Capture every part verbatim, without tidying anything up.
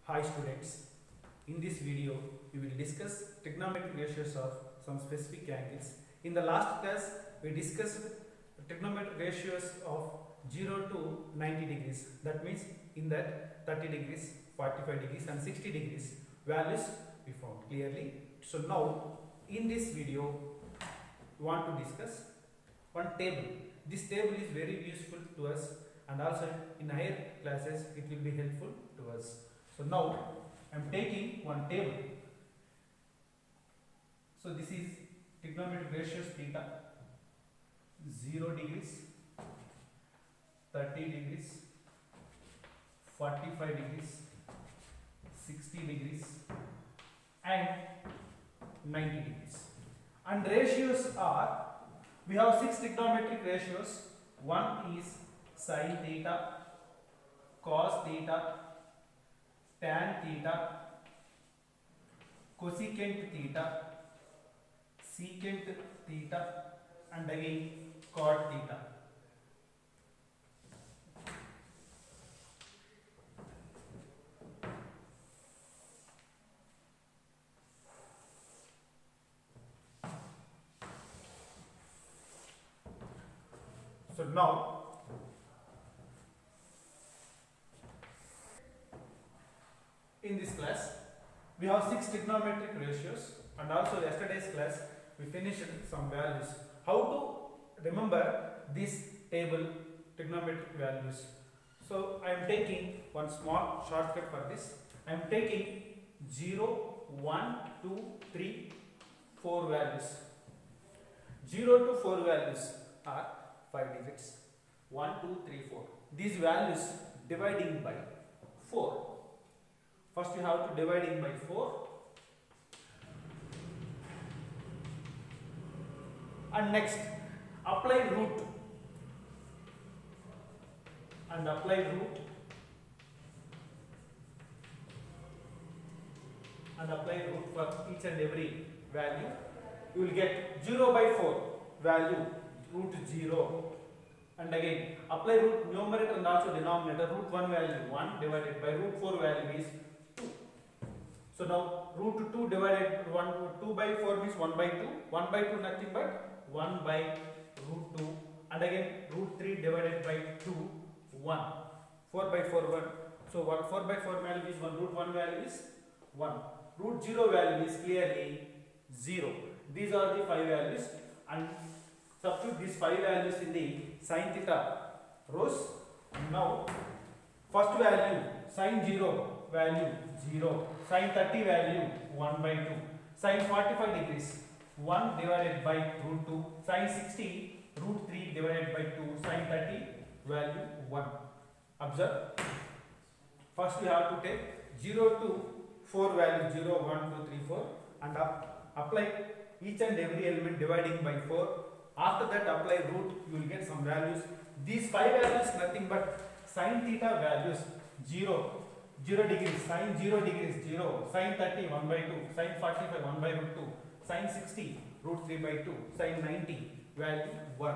Hi students, in this video we will discuss trigonometric ratios of some specific angles. In the last class we discussed trigonometric ratios of zero to ninety degrees. That means in that thirty degrees, forty-five degrees and sixty degrees values we found clearly. So now in this video we want to discuss one table. This table is very useful to us and also in higher classes it will be helpful to us. So now I am taking one table. So this is trigonometric ratios theta, zero degrees, thirty degrees, forty-five degrees, sixty degrees and ninety degrees. And ratios are, we have six trigonometric ratios. One is sin theta, cos theta, tan theta, cosecant theta, secant theta and again cot theta. So now in this class we have six trigonometric ratios and also yesterday's class we finished some values. How to remember this table trigonometric values? So I am taking one small shortcut for this. I am taking zero, one, two, three, four values. zero to four values are five digits. one, two, three, four. These values dividing by four. First you have to dividing by four and next apply root and apply root and apply root for each and every value. You will get zero by four value root zero and again apply root numerator and also denominator. Root one value one divided by root four value is two. So now root two divided one two by four means one by two. one by two nothing but one by root two and again root three divided by two one. four by four one. So one four by four value is one. Root one value is one. Root zero value is clearly zero. These are the five values and substitute these five values in the sin theta rows. Now first value sin zero value zero, sin thirty value one by two, sin forty-five degrees one divided by root two, sin sixty root three divided by two, sin thirty value one. Observe, first we have to take zero to four value zero, one, two, three, four and up, apply each and every element dividing by four. After that apply root, you will get some values. These five values nothing but sin theta values zero, zero degrees, sin zero degrees zero, sin thirty one by two, sin forty-five one by root two, sin sixty root three by two, sin ninety value one.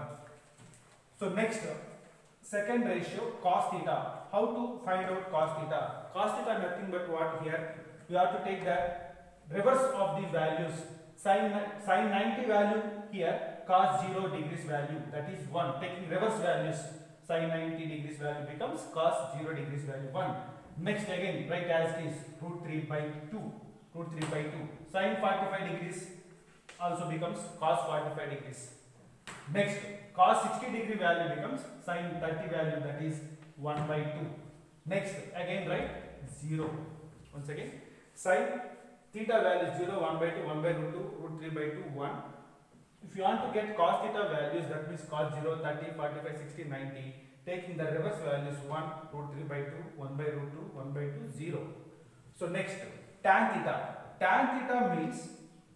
So next second ratio cos theta. How to find out cos theta? Cos theta nothing but what here? You have to take the reverse of these values. Sin, sin ninety value here, cos zero degrees value that is one. Taking reverse values, sin ninety degrees value becomes cos zero degrees value one. Next again write as it is root three by two, root three by two. Sin forty-five degrees also becomes cos forty-five degrees. Next cos sixty degree value becomes sin thirty value that is one by two. Next again write zero. Once again sin theta value zero, one by two, one by root two, root three by two, one. If you want to get cos theta values, that means cos zero, thirty, forty-five, sixty, ninety, taking the reverse values one, root three by two, one by root two, one by two, zero. So next tan theta. Tan theta means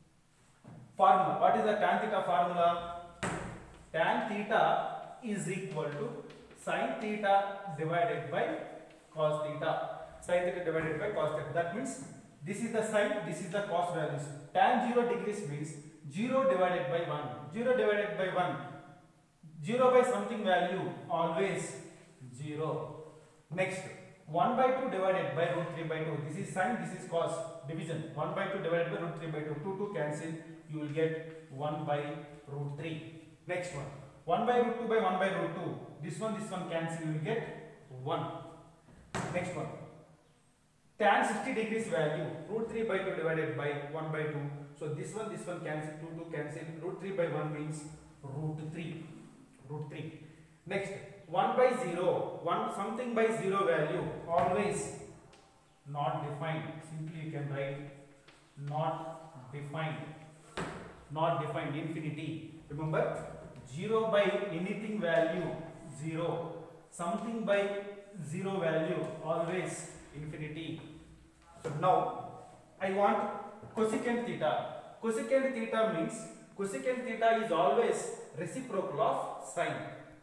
formula. What is the tan theta formula? Tan theta is equal to sin theta divided by cos theta. Sin theta divided by cos theta. That means this is the sin, this is the cos values. Tan zero degrees means zero divided by one. zero divided by one. zero by something value always zero. Next one by two divided by root three by two. This is sine, this is cos. Division. one by two divided by root three by two. two, two cancel. You will get one by root three. Next one. one by root two by one by root two. This one, this one cancel. You will get one. Next one. Tan sixty degrees value. Root three by two divided by one by two. So this one, this one cancel. two, two cancel. Root three by one means root three. Root three. Next. one by zero. one something by zero value. Always not defined. Simply you can write not defined. Not defined. Infinity. Remember, zero by anything value zero. Something by zero value always infinity. So now I want cosecant theta. Cosecant theta means cosecant theta is always reciprocal of sine.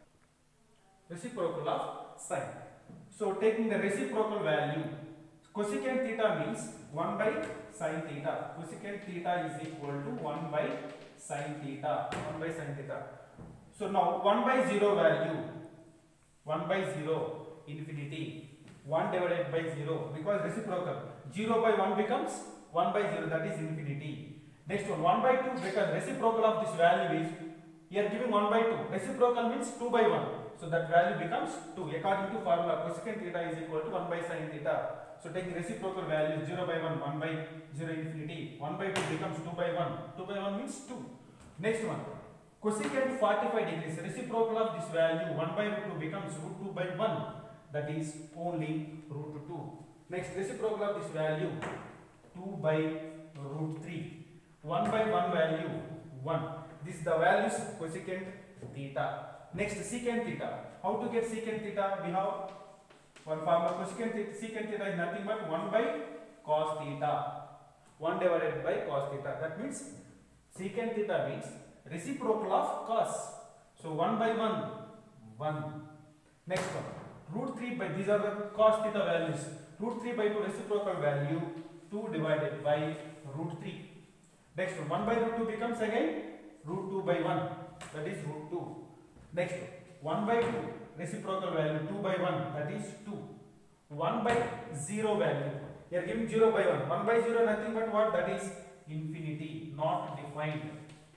Reciprocal of sine. So taking the reciprocal value, cosecant theta means one by sine theta. Cosecant theta is equal to one by sine theta. one by sine theta. So now one by zero value, one by zero infinity. one divided by zero because reciprocal. zero by one becomes one by zero, that is infinity. Next one, one by two because reciprocal of this value is, here giving one by two. Reciprocal means two by one. So that value becomes two. According to formula, cosecant theta is equal to one by sine theta. So take the reciprocal value zero by one, one by zero infinity. one by two becomes two by one. two by one means two. Next one, cosecant forty-five degrees. Reciprocal of this value one by root two becomes root two by one. That is only root two. Next, reciprocal of this value two by root three. one by one value one. This is the values cosecant theta. Next, secant theta. How to get secant theta? We have one formula. Cosecant theta, secant theta is nothing but one by cos theta. one divided by cos theta. That means secant theta means reciprocal of cos. So one by one, one. Next one. Root three by, these are the cos theta values. Root three by two reciprocal value two divided by root three. Next one, one by root two becomes again root two by one. That is root two. Next one, one by two reciprocal value two by one. That is two. one by zero value. You are giving zero by one. one by zero nothing but what? That is infinity. Not defined.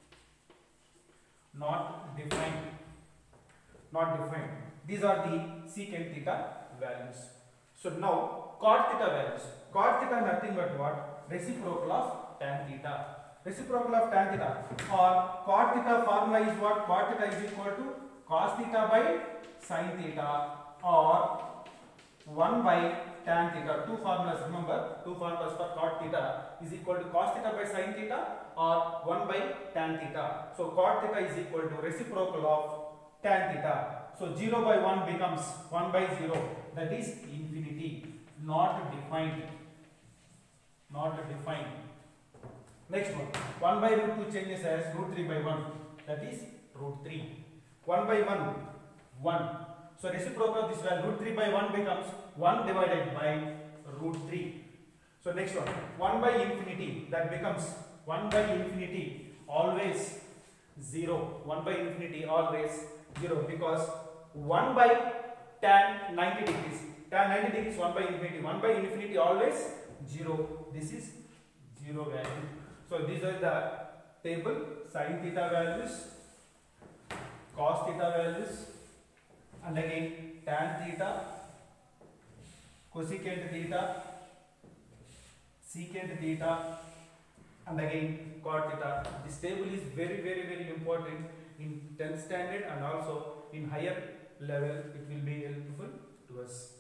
Not defined. Not defined. These are the secant theta values. So now cot theta values. Cot theta nothing but what? Reciprocal of tan theta. Reciprocal of tan theta. Or cot theta formula is what? Cot theta is equal to cos theta by sin theta or one by tan theta. Two formulas, remember, two formulas for cot theta is equal to cos theta by sin theta or one by tan theta. So cot theta is equal to reciprocal of tan theta. So zero by one becomes one by zero. That is infinity. Not defined. Not defined. Next one. one by root two changes as root three by one. That is root three. one by one, one. So reciprocal of this value, root three by one becomes one divided by root three. So next one. one by infinity. That becomes one by infinity. Always zero. one by infinity always zero because one by tan ninety degrees. Tan ninety degrees one by infinity. one by infinity always zero. This is zero value. So these are the table. Sin theta values, cos theta values, and again tan theta, cosecant theta, secant theta, and again cot theta. This table is very very very important in tenth standard and also in higher level. It will be helpful to us.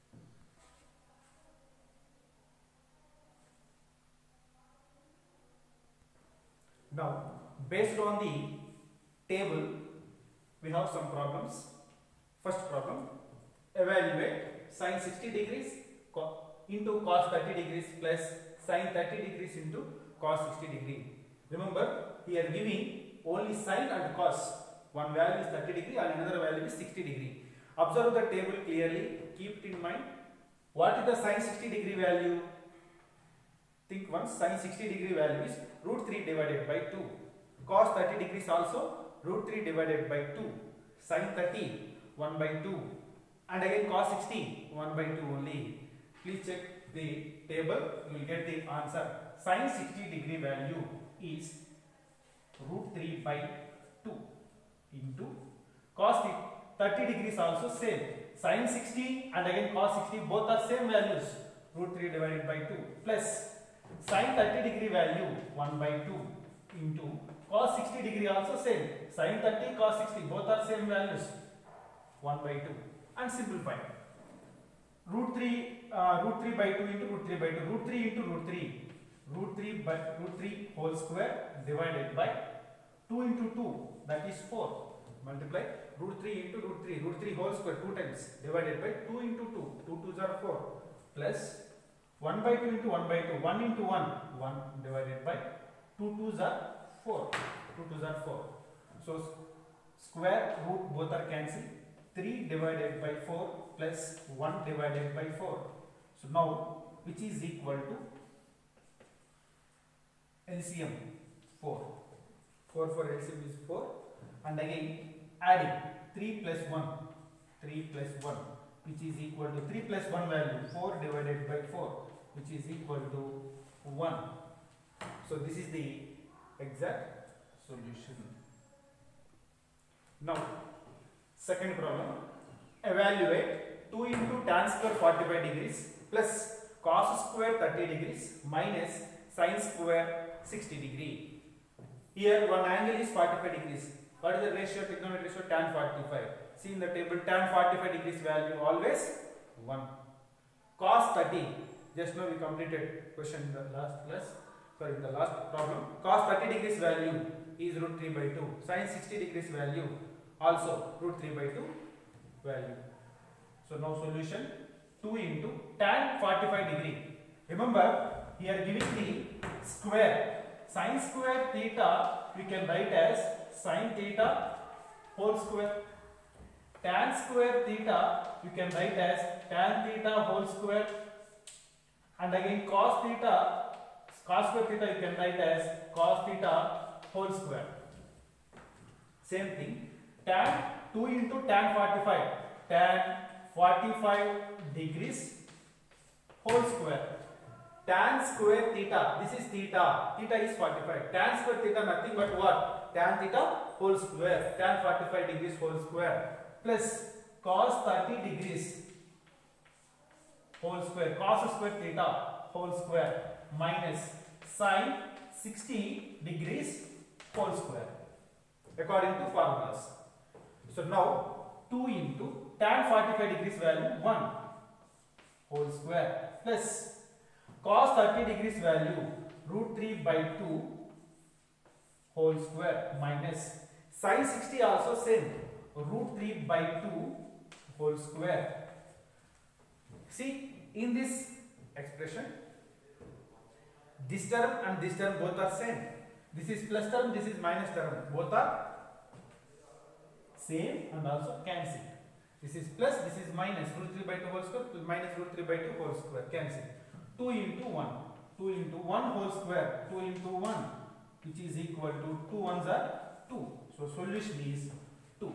Now, based on the table, we have some problems. First problem, evaluate sin sixty degrees into cos thirty degrees plus sin thirty degrees into cos sixty degree. Remember, here giving only sin and cos. One value is thirty degree and another value is sixty degree. Observe the table clearly. Keep it in mind. What is the sin sixty degree value? Think once. Sin sixty degree value is root three divided by two. Cos thirty degrees also root three divided by two. Sin thirty one by two. and again cos sixty, one by two only. Please check the table, you will get the answer. Sin sixty degree value is root three by two into cos thirty degrees also same. Sin sixty and again cos sixty both are same values, root three divided by two, plus sin thirty degree value one by two into cos sixty degree also same. Sin thirty, cos sixty both are same values, one by two, and simplify. Root three, uh, root three by two into root three by two, root three into root three, root three by root three whole square divided by two into two, that is four. Multiply root three into root three, root three whole square two times divided by two into two, two twos are four, plus one by two into one by two, one into one, one divided by two twos are four, two twos are four. So square root both are cancelled, three divided by four plus one divided by four. So now which is equal to L C M four. four for L C M is four, and again adding three plus one, three plus one, which is equal to three plus one value, four divided by four, which is equal to one. So this is the exact solution. Now second problem, evaluate two into tan square forty-five degrees plus cos square thirty degrees minus sin square sixty degree. Here one angle is forty-five degrees. What is the ratio, trigonometric ratio? Tan forty-five. See in the table, tan forty-five degrees value always one. Cos thirty, just now we completed question in the last class, sorry in the last problem. Cos thirty degrees value is root three by two. Sin sixty degrees value also root three by two value. So now solution, two into tan forty-five degree. Remember here giving the square, sin square theta we can write as sin theta whole square. Tan square theta you can write as tan theta whole square, and again cos theta, cos square theta you can write as cos theta whole square. Same thing, tan two into tan forty-five, tan forty-five degrees whole square. Tan square theta, this is theta, theta is forty-five. Tan square theta nothing but what? Tan theta whole square, tan forty-five degrees whole square, plus cos thirty degrees whole square, cos square theta whole square, minus sin sixty degrees whole square according to formulas. So now two into tan forty-five degrees value one whole square plus cos thirty degrees value root three by two whole square minus sin sixty also same root three by two whole square. See in this expression this term and this term both are same. This is plus term, this is minus term, both are same and also cancel. This is plus, this is minus, root three by two whole square minus root three by two whole square, cancel. two into one, two into one whole square, two into one, which is equal to two ones are two. So solution is two.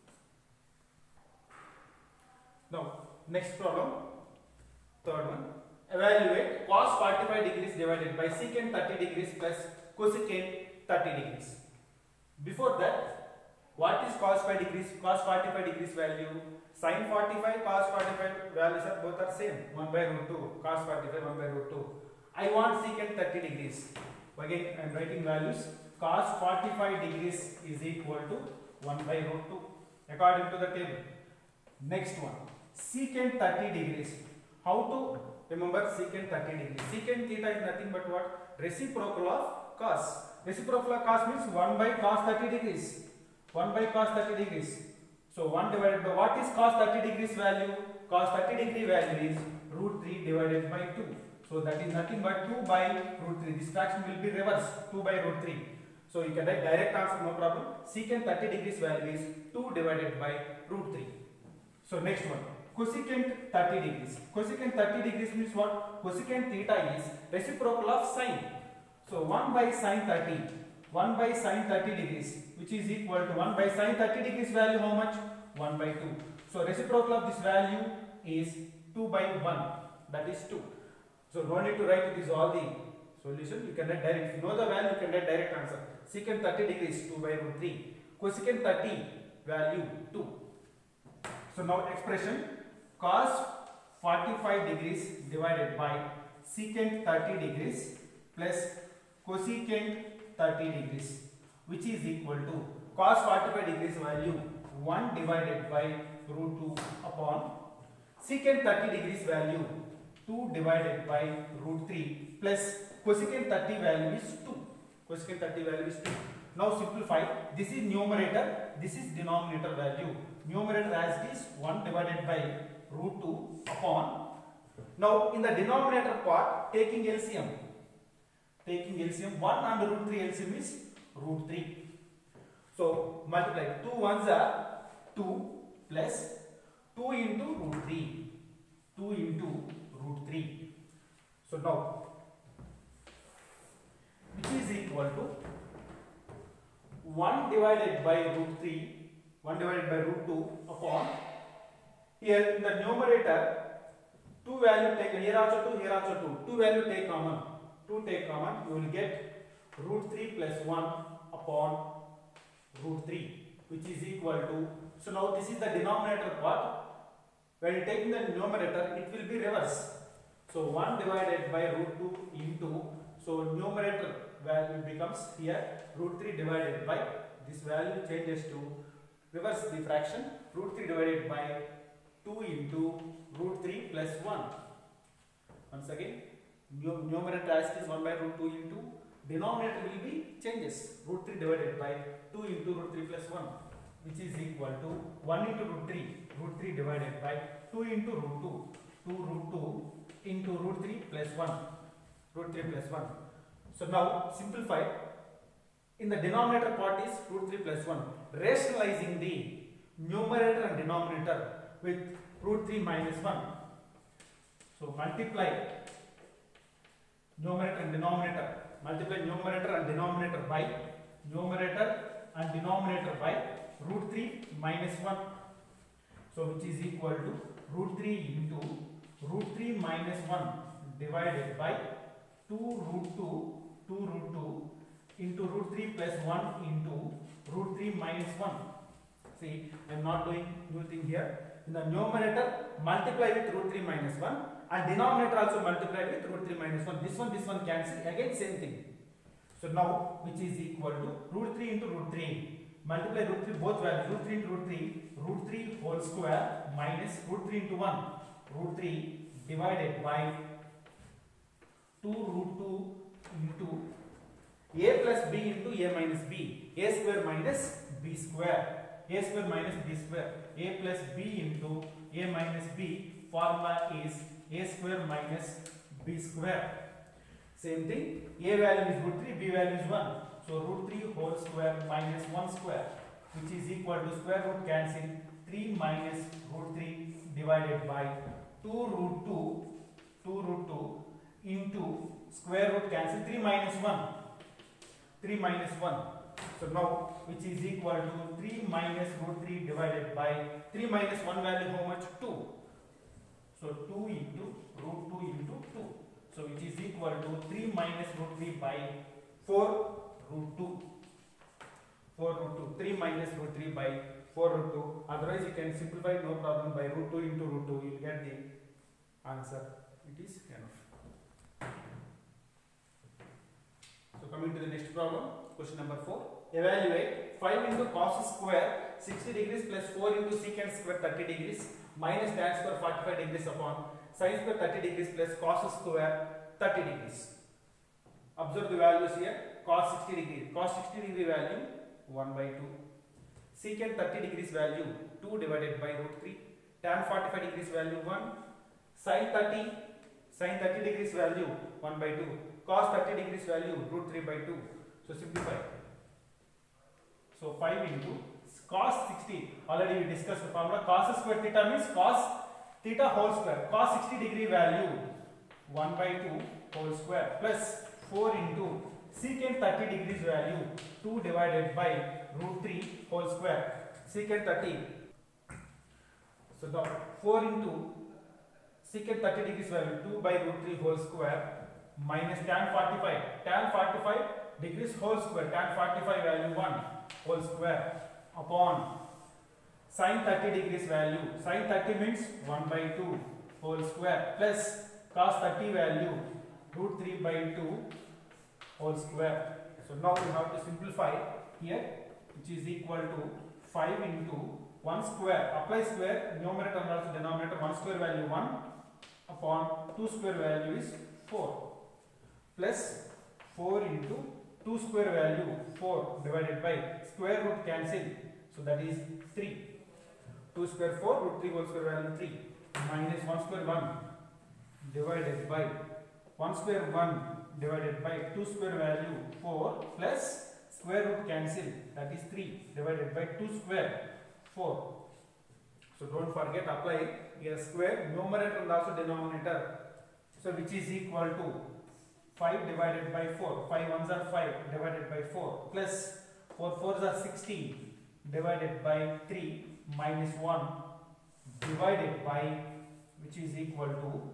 Now next problem, third one, evaluate cos forty-five degrees divided by secant thirty degrees plus cosecant thirty degrees. Before that, what is cos five degrees? Cos forty-five degrees value, sin forty-five, cos forty-five values are both are same, one by root two, cos forty-five, one by root two. I want secant thirty degrees. Again I am writing values, cos forty-five degrees is equal to one by root two according to the table. Next one, secant thirty degrees. How to remember secant thirty degrees? Secant theta is nothing but what? Reciprocal of cos. Reciprocal of cos means one by cos thirty degrees. one by cos thirty degrees. So one divided by, what is cos thirty degrees value? Cos thirty degree value is root three divided by two. So that is nothing but two by root three. This fraction will be reversed, two by root three. So you can write direct answer, no problem. Secant thirty degrees value is two divided by root three. So next one, cosecant thirty degrees. Cosecant thirty degrees means what? Cosecant theta is reciprocal of sine. So one by sine thirty, one by sine thirty degrees, which is equal to one by sine thirty degrees value how much? one by two. So reciprocal of this value is two by one, that is two. So no need to write it is all the solution, you can write direct. If you know the value, you can write direct answer. Secant thirty degrees, two by root three. Cosecant thirty, value two. So now expression cos forty-five degrees divided by secant thirty degrees plus cosecant thirty degrees, which is equal to cos forty-five degrees value one divided by root two upon secant thirty degrees value two divided by root three plus cosecant thirty value is two. Cosecant thirty value is two. Now simplify. This is numerator, this is denominator value. Numerator as it is one divided by root two upon. Now in the denominator part, taking L C M. Taking L C M, one and root three L C M is root three. So multiply. two ones are two plus two into root three. two into root three. So now, which is equal to one divided by root three, one divided by root two upon, here in the numerator, two value take, here also two, here also two, two value take common, two take common, you will get root three plus one upon root three, which is equal to, so now this is the denominator part, when you take in the numerator, it will be reverse. So one divided by root two into, so numerator value becomes here root three divided by, this value changes to reverse the fraction, root three divided by two into root three plus one. Once again, numerator as it is one by root two into, denominator will be changes, root three divided by two into root three plus one, which is equal to one into root three, root three divided by two into root two, two root two into root three plus one, root three plus one. So now simplify. In the denominator part is root three plus one. Rationalizing the numerator and denominator with root three minus one. So multiply numerator and denominator. Multiply numerator and denominator by numerator and denominator by root three minus one. So which is equal to root three into root three minus one divided by two root two, two root two into root three plus one into root three minus one. See, I am not doing new thing here. In the numerator, multiply with root three minus one, and denominator also multiply with root three minus one. This one, this one cancel, again same thing. So now, which is equal to root three into root three. Multiply root three, both values, root three into root three, root three whole square minus root three into one, root three divided by two root two into a plus b into a minus b, a square minus b square, a square minus b square, a plus b into a minus b, formula is a square minus b square. Same thing, a value is root three, b value is one. So root three whole square minus one square, which is equal to square root cancel, three minus root three divided by two root two, two root two into square root cancel, three minus one, three minus one. So now which is equal to three minus root three divided by three minus one value how much? two. So two into root two into two. So which is equal to three minus root three by four root two. four root two. three minus root three by four root two. Otherwise you can simplify, no problem, by root two into root two. You will get the answer. It is enough. So coming to the next problem, question number four. Evaluate five into cos square sixty degrees plus four into secant square thirty degrees minus tan square forty-five degrees upon sin square thirty degrees plus cos square thirty degrees. Observe the values here. Cos sixty degrees, cos sixty degree value one by two, secant thirty degrees value two divided by root three, tan forty-five degrees value one, sin thirty, sin thirty degrees value one by two, cos thirty degrees value root three by two. So simplify. So five into cos sixty, already we discussed the formula. Cos square theta means cos theta whole square, cos sixty degree value one by two whole square plus four into secant thirty degrees value two divided by root three whole square. Secant thirty, So now four into secant thirty degrees value two by root three whole square minus tan forty-five. Tan forty-five degrees whole square. Tan forty-five value one whole square upon sin thirty degrees value. Sin thirty means one by two whole square plus cos thirty value root three by two whole square. So now we have to simplify here, which is equal to five into one square. Apply square, numerator and also denominator. one square value one upon two square value is four plus four into two square value four divided by square root cancel. So that is three. two square four, root three whole square value three minus one square one divided by one square one divided by two square value four plus square root cancel, that is three divided by two square four. So don't forget, apply a square numerator and also denominator. So which is equal to five divided by four. five ones are five divided by four plus four fours are sixteen divided by three minus one divided by, which is equal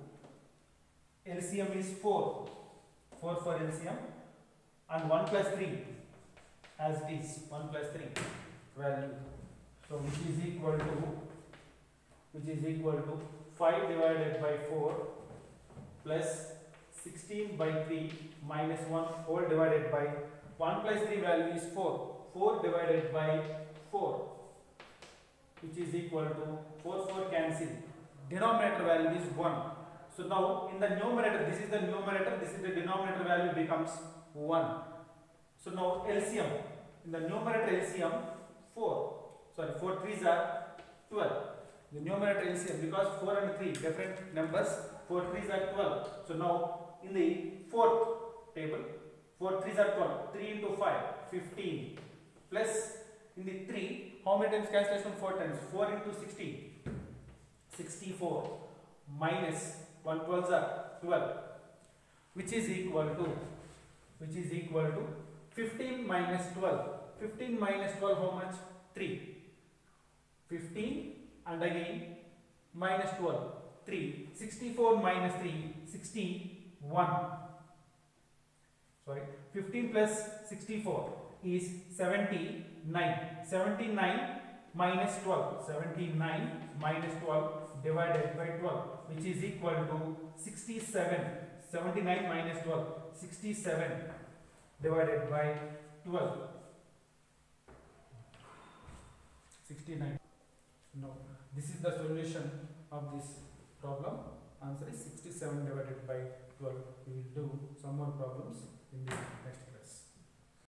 to, L C M is four. four for L C M and one plus three as it is, one plus three value. So which is equal to, which is equal to five divided by four plus sixteen by three minus one whole divided by one plus three value is four. four divided by four, which is equal to four, four cancel. Denominator value is one. So now in the numerator, this is the numerator, this is the denominator value becomes one. So now L C M, in the numerator L C M four, sorry four threes are twelve. The numerator L C M, because four and three different numbers, four threes are twelve. So now in the fourth table, four threes are twelve, three into five, fifteen plus in the three, how many times cancellation? four times, four into sixteen, sixty-four minus one twelves are twelve, which is equal to, which is equal to fifteen minus twelve. fifteen minus twelve, how much? three. fifteen and again minus twelve, three. sixty-four minus three, sixty-one. Sorry, fifteen plus sixty-four is seventy-nine. seventy-nine minus twelve. seventy-nine minus twelve divided by twelve, which is equal to sixty-seven. seventy-nine minus twelve, sixty-seven divided by twelve. sixty-nine. No, this is the solution of this problem. Answer is sixty-seven divided by twelve. We will do some more problems in the next